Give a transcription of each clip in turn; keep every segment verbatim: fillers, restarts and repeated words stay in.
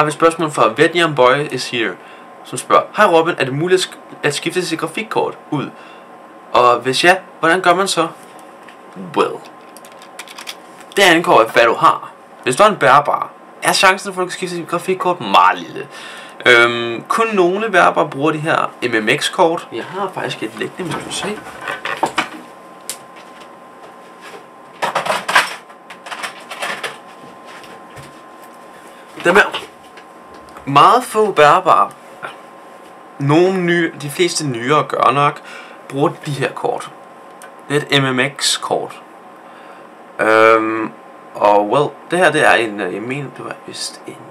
har vi et spørgsmål fra Vietnam Boy is here, som spørger: Hej Robin, er det muligt at skifte sit grafikkort ud? Og hvis ja, hvordan gør man så? Well, det angår af hvad du har. Hvis du har en bærbar, er chancen for at du kan skifte sit grafikkort meget lille. Øhm, kun nogle bærbare bruger de her M M X-kort. Jeg har faktisk et liggende, hvis du se. Dem er meget få bærbare. Nogle nye, de fleste nyere gør nok, bruger de her kort. Det er et M M X-kort. Øhm, og well, det her det er en, jeg mener det var vist en,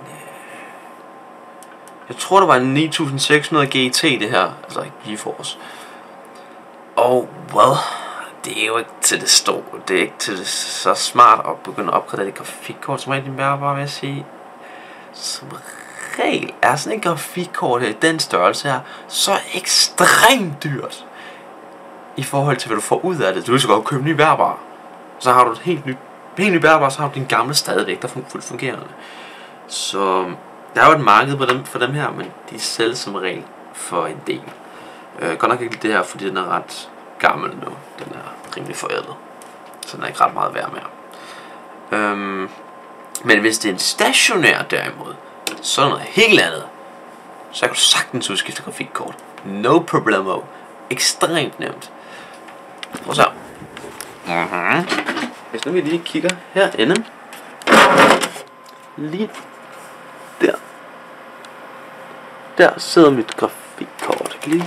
jeg tror det var en ni tusind seks hundrede G T det her, altså GeForce. Og well, det er jo ikke til det store, det er ikke til det så smart at begynde at opgradere det grafikkort, som er din bærbare, vil jeg sige. Som regel er sådan en grafikkort her i den størrelse her så ekstremt dyrt i forhold til hvad du får ud af det. Du vil så godt købe en ny bærbar, så har du et helt nyt, helt ny bærbar, så har du din gamle stadigvæk, der er fuldt fungerende. Så der er jo et marked på dem, for dem her, men de sælges som regel for en del. Øh, godt nok ikke det her, fordi den er ret gammel nu. Den er rimelig forældet, så den er ikke ret meget værd mere. Øhm, men hvis det er en stationær derimod, så er noget helt andet. Så kan du sagtens udskifte grafikkort. No problemo. Ekstremt nemt. Prøv så. Mm-hmm. Hvis nu vi lige kigger herinde. Lige der. Der sidder mit grafikkort. Lige.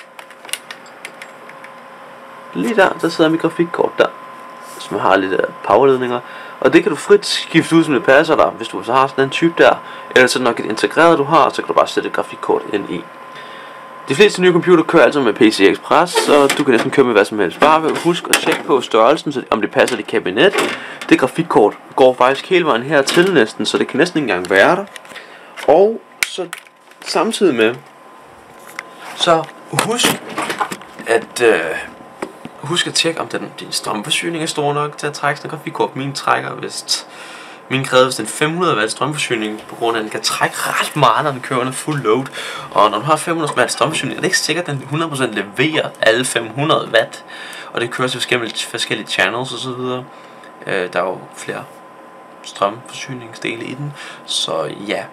Lige der, der sidder mit grafikkort der. Som har lidt powerledninger. Og det kan du frit skifte ud, som det passer dig, hvis du så har sådan en type der. Eller så er det nok et integreret du har, så kan du bare sætte et grafikkort ind i. De fleste nye computer kører altså med P C I Express, så du kan næsten køre med hvad som helst. Bare husk at tjekke på størrelsen, så om det passer dit kabinet. Det grafikkort går faktisk hele vejen hertil næsten, så det kan næsten ikke engang være der. Og så samtidig med, så husk at øh, husk at tjekke om den, din strømforsyning er stor nok til at trække sådan en grafikkort. Min trækker vist Min kræver vist en fem hundrede watt strømforsyning, på grund af at den kan trække ret meget, når den kører under fuld load. Og når du har fem hundrede watt strømforsyning, er det ikke sikkert, at den hundrede procent leverer alle fem hundrede watt. Og det kører til forskellige, forskellige channels osv. Øh, der er jo flere strømforsyningsdele i den. Så ja.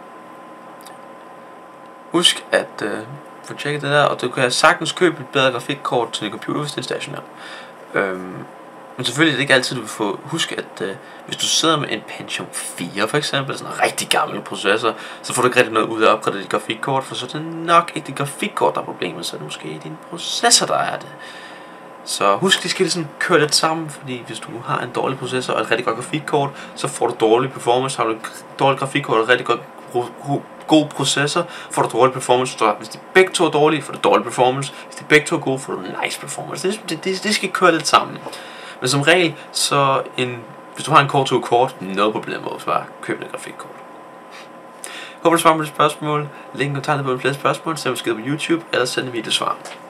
Husk at øh, få tjekket det der, og du kan sagtens købe et bedre grafikkort til din computer, hvis det er stationær. Øhm, Men selvfølgelig er det ikke altid, du vil få. Husk at øh, hvis du sidder med en Pentium fire for eksempel, sådan en rigtig gammel processor, så får du ikke rigtig noget ud af at opgradere dit grafikkort, for så er det nok ikke dit grafikkort, der er problemet, så er det måske din processor, der er det. Så husk, de skal ligesom køre lidt sammen, fordi hvis du har en dårlig processor og et rigtig godt grafikkort, så får du dårlig performance. Har du et dårligt grafikkort og et rigtig godt god processor, får du dårlig performance. Hvis de begge to er dårlige, får du dårlig performance. Hvis de begge to er gode, får du nice performance. Det, det, det, det skal køre lidt sammen. Men som regel, så en, hvis du har en Core to kort, no problem, så bare køb et grafikkort. Håber du svarer på det spørgsmål. Link i kommentarerne på flere spørgsmål, så måske på YouTube, eller send en videosvar.